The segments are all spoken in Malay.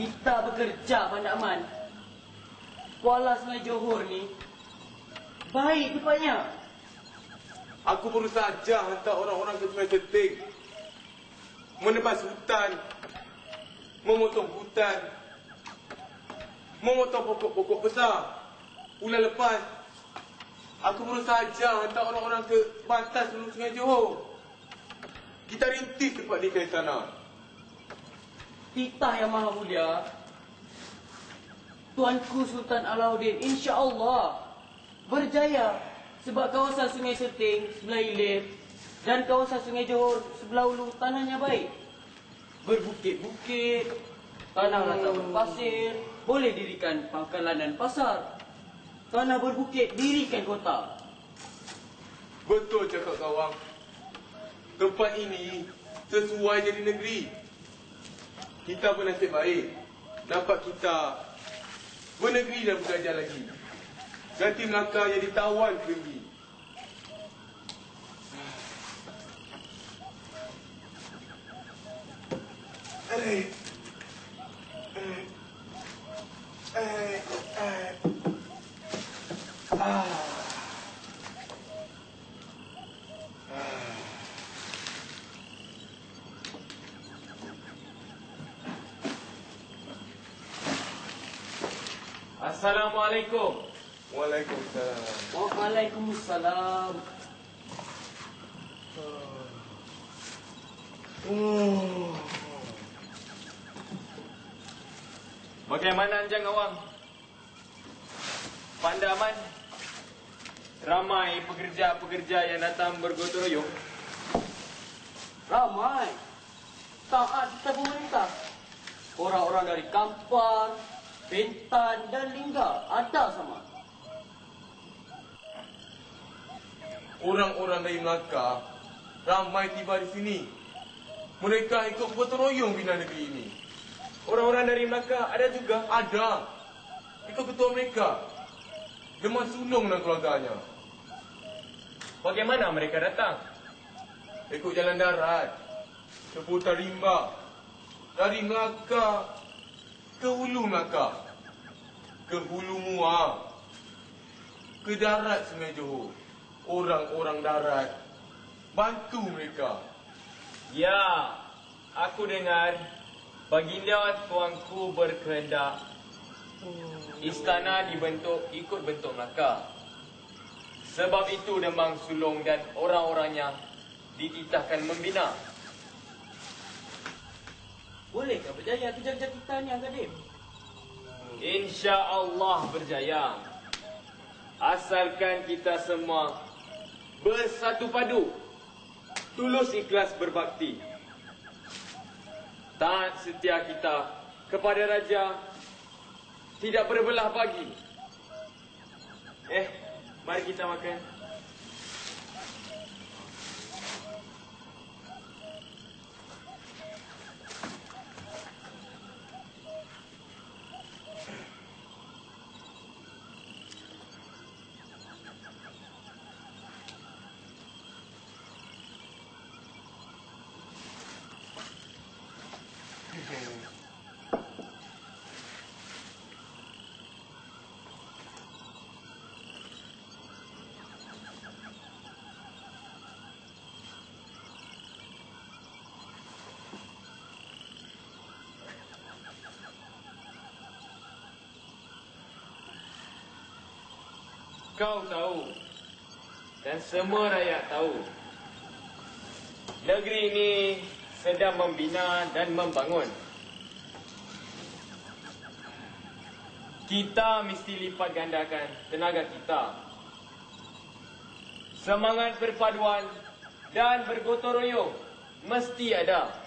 Kita bekerja, Bandar Aman. Kuala Sungai Johor ni baik rupanya. Aku baru saja hantar orang-orang ke Sungai Seting, menebas hutan, memotong hutan, memotong pokok-pokok besar. Bulan lepas, aku baru saja hantar orang-orang ke batas Hulu Sungai Johor. Kita rintis tempat di sana. Titah Yang Maha Mulia, Tuanku Sultan Alauddin insya-Allah berjaya sebab kawasan Sungai Seting sebelah hilir dan kawasan Sungai Johor sebelah hulu tanahnya baik. Berbukit-bukit, tanah rata berpasir, boleh dirikan pangkalan dan pasar. Tanah berbukit, dirikan kota. Betul cakap kawang. Tempat ini sesuai jadi negeri. Kita bernasib baik dapat kita bernegeri dan bergajar lagi. Ganti Melaka jadi tawan negeri. Assalamualaikum. Waalaikumsalam. Waalaikumsalam. Bagaimana Anjang Awang? Bandar Aman? Ramai pekerja-pekerja yang datang bergotong royong. Ramai. Taat kita pemerintah. Orang-orang dari Kampar, Bintan dan Lingga ada sama. Orang-orang dari Melaka ramai tiba di sini. Mereka ikut bergotong royong bina negeri ini. Orang-orang dari Melaka ada juga. Ada. Ikut ketua mereka. Demak Sulung dan keluarganya. Bagaimana mereka datang? Ikut jalan darat. Seputar rimba. Dari Melaka ke hulu Melaka. Ke hulu Muar. Ke darat Sungai Johor. Orang-orang darat bantu mereka. Ya, aku dengar Baginda tuanku berkehendak istana dibentuk ikut bentuk Melaka. Sebab itu Demang Sulong dan orang-orangnya dititahkan membina. Bolehkah berjaya kerja-kerja kita ni, Anggadim? Insya-Allah berjaya. Asalkan kita semua bersatu padu, tulus ikhlas berbakti. Taat setia kita kepada Raja, tidak berbelah bagi. Mari kita makan. Kau tahu dan semua rakyat tahu negeri ini sedang membina dan membangun. Kita mesti lipat gandakan tenaga kita. Semangat perpaduan dan bergotong royong mesti ada.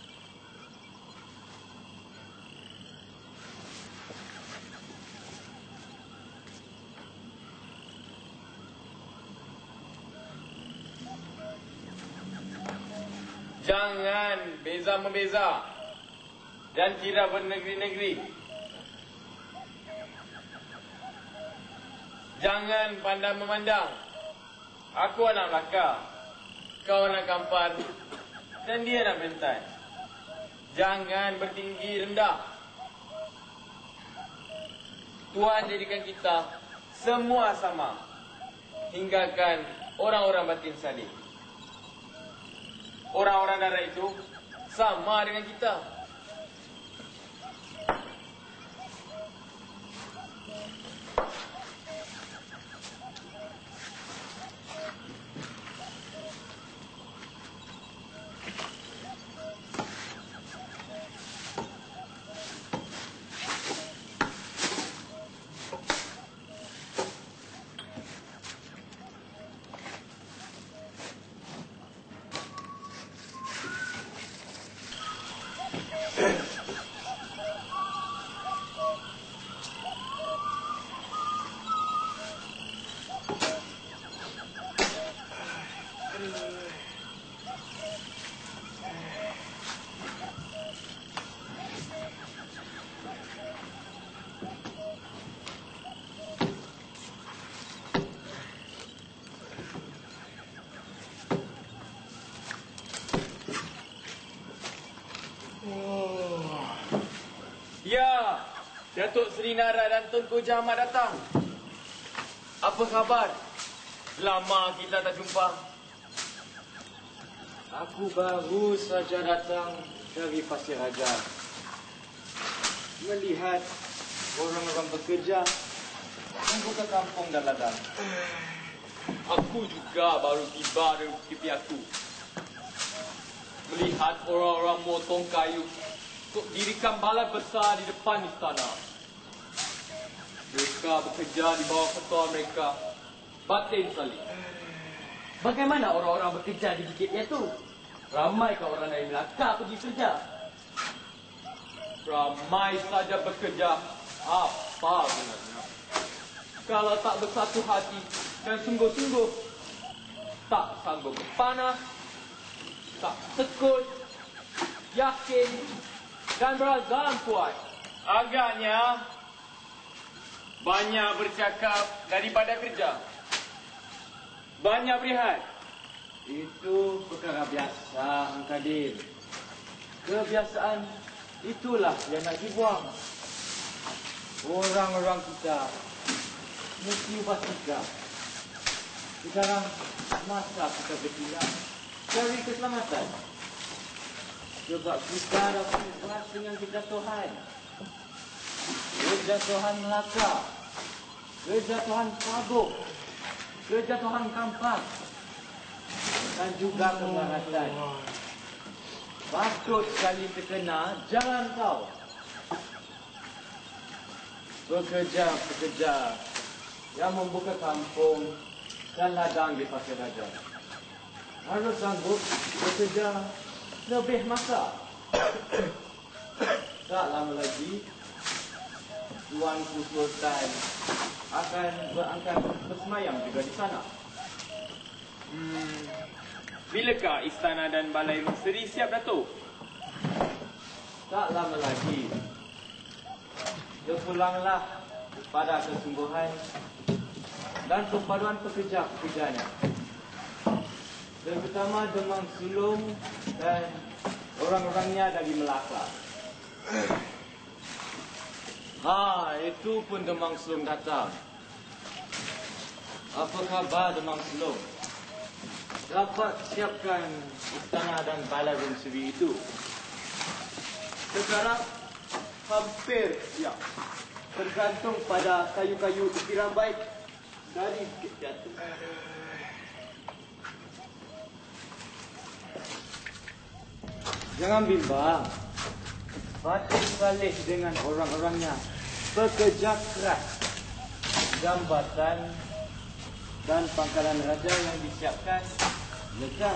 Jangan beza-membeza dan kira bernegeri-negeri. Jangan pandang memandang. Aku anak Melaka, kau anak Kampar, dan dia anak Bintan. Jangan bertinggi rendah. Tuhan jadikan kita semua sama. Hinggakan orang-orang batin salib. Orang-orang darah itu sama dengan kita. Ya, Datuk Seri Nara dan Tunku Jamat datang. Apa khabar? Lama kita tak jumpa. Aku baru saja datang dari Pasir Raja. Melihat orang-orang bekerja membuka kampung dan ladang. Aku juga baru tiba dari TV aku. Melihat orang-orang motong kayu untuk dirikan balai besar di depan istana. Mereka bekerja di bawah ketua mereka, Batin Salib. Bagaimana orang-orang bekerja di bukit itu? Ramaikah orang dari Melaka pergi kerja? Ramai saja bekerja. Apa gunanya? Kalau tak bersatu hati dan sungguh-sungguh, tak sanggup berpanah, tak tekun, yakin dan berazam kuat. Agaknya banyak bercakap daripada kerja. Banyak berehat. Itu perkara biasa, Kadir. Kebiasaan itulah yang nak dibuang. Orang-orang kita mesti ubah sikap. Sekarang masa kita bertindak cari keselamatan. Sebab kita dapat berat dengan kejatuhan. Kejatuhan Melaka. Kejatuhan Sabuk. Kejatuhan Kampas. Dan juga keberatan. Patut sekali terkena jalan kau. Pekerja-pekerja yang membuka kampung dan ladang di Pasir Raja harus sanggup bekerja lebih masa. Tak lama lagi Tuanku Sultan akan berangkat bersemayam juga di sana. Bilakah istana dan balai Seri siap, Datuk? Tak lama lagi. Berpulanglah pada kesungguhan dan perpaduan pekerja-pekerjanya. Terutama Demang Sulung dan orang-orangnya dari Melaka. Itu pun Demang Sulung datang. Apa khabar Demang Sulung? Dapat siapkan istana dan balai Seri itu? Sekarang hampir siap. Tergantung pada kayu-kayu ukiran baik dari Bukit Jatuh. Jangan bimbang. Batin Salib dengan orang-orangnya bekerja keras. Jambatan dan pangkalan raja yang disiapkan lekas.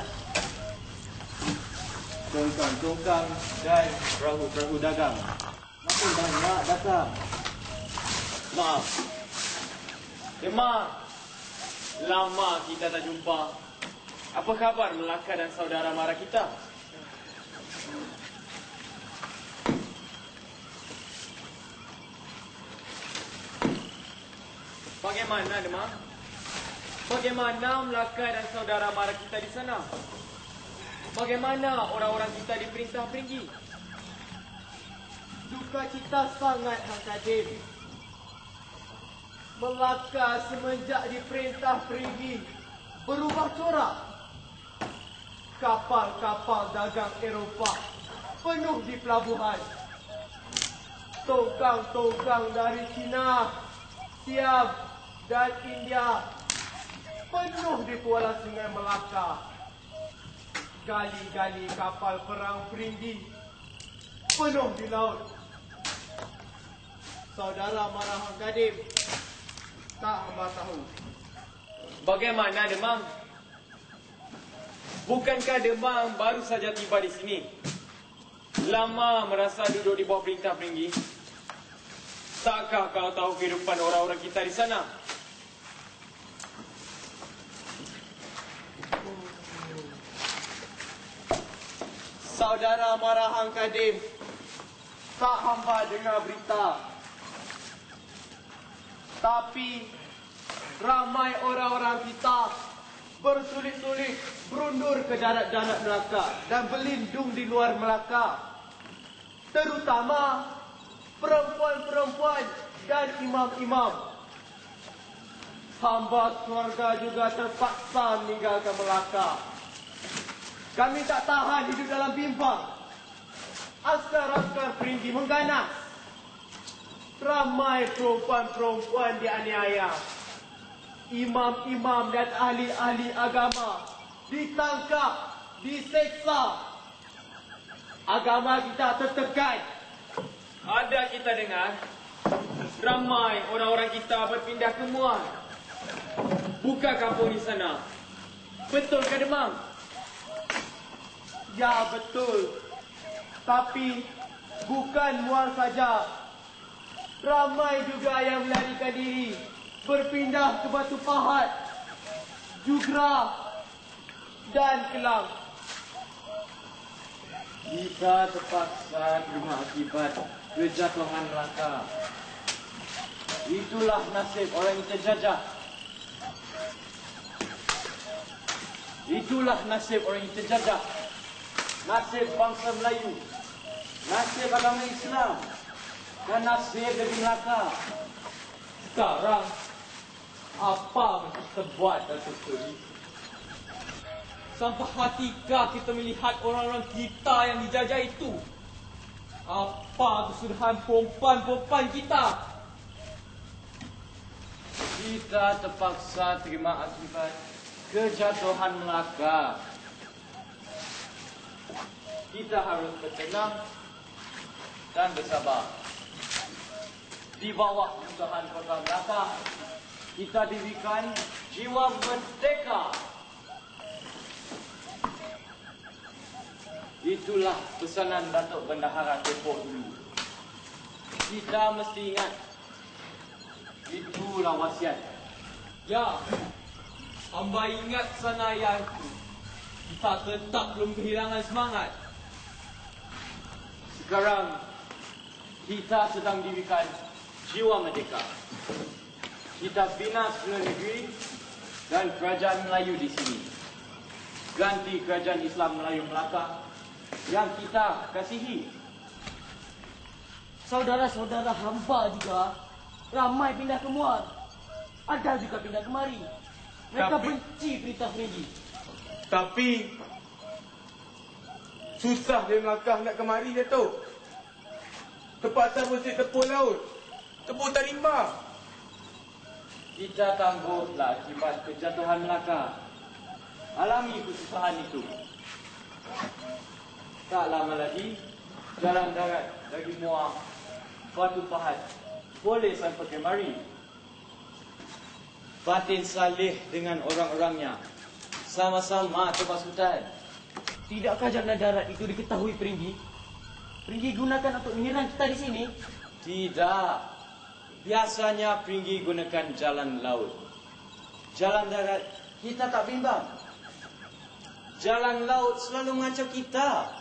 Tongkang-tongkang dan perahu-perahu dagang makin banyak datang. Maaf. Demang, lama kita tak jumpa. Apa khabar Melaka dan saudara mara kita? Bagaimana, Demang? Bagaimana Melaka dan saudara mara kita di sana? Bagaimana orang-orang kita diperintah pergi? Duka cita sangat, Hang Kadir. Melaka semenjak diperintah Perigi berubah corak. Kapal-kapal dagang Eropah penuh di pelabuhan. Tongkang-tongkang dari China, Siam dan India penuh di Kuala Sungai Melaka. Gali-gali kapal perang Perigi penuh di laut. Saudara Marahan Kadim, tak hamba tahu. Bagaimana Demang? Bukankah Demang baru saja tiba di sini? Lama merasa duduk di bawah perintah Perigi. Takkah kau tahu kehidupan orang-orang kita di sana? Saudara Marahan Kadim, tak hamba dengar berita. Tapi ramai orang-orang kita bersulit-sulit berundur ke darat-darat Melaka dan berlindung di luar Melaka. Terutama perempuan-perempuan dan imam-imam. Hamba keluarga juga terpaksa meninggalkan Melaka. Kami tak tahan hidup dalam bimbang. Askar-askar Perigi mengganas. Ramai perempuan-perempuan dianiaya. Imam-imam dan ahli-ahli agama ditangkap, diseksa. Agama kita tertekan. Ada kita dengar ramai orang-orang kita berpindah ke Muar. Buka kampung di sana. Betul ke Demang? Ya, betul. Tapi bukan Muar saja. Ramai juga yang melarikan diri, berpindah ke Batu Pahat, Jugra dan Kelang. Kita terpaksa terima akibat kejatuhan Melaka. Itulah nasib orang yang terjajah. Itulah nasib orang yang terjajah. Nasib bangsa Melayu. Nasib agama Islam. Dan nasib negeri Melaka. Sekarang, apa yang kita buat, Datuk Seri? Sampai hatikah kita melihat orang-orang kita yang dijajah itu? Apa kesudahan perempuan-perempuan kita? Kita terpaksa terima akibat kejatuhan Melaka. Kita harus bertenang dan bersabar. Di bawah pemerintahan Kota Melaka, kita diberikan jiwa merdeka. Itulah pesanan Datuk Bendahara Tepok dulu. Kita mesti ingat. Itulah wasiat. Ya, hamba ingat sanayang itu. Kita tetap belum kehilangan semangat. Sekarang, kita sedang diberikan jiwa merdeka. Kita bina seluruh negeri dan kerajaan Melayu di sini. Ganti kerajaan Islam Melayu Melaka yang kita kasihi. Saudara-saudara hamba juga ramai pindah ke Muar. Ada juga pindah kemari. Mereka benci perintah Perigi. Tapi susah dia melangkah nak kemari, Datuk. Terpaksa mesti tepuk laut, tepuk tarimba. Kita tangguhlah akibat kejatuhan Melaka. Alami kesusahan itu. Tak lama lagi, jalan darat dari Muar, Batu Pahat boleh sampai kemari. Batin Saleh dengan orang-orangnya sama-sama terpasukan. Tidakkah jalan darat itu diketahui Perigi? Perigi gunakan untuk menyerang kita di sini? Tidak. Biasanya Perigi gunakan jalan laut. Jalan darat kita tak bimbang. Jalan laut selalu mengacau kita.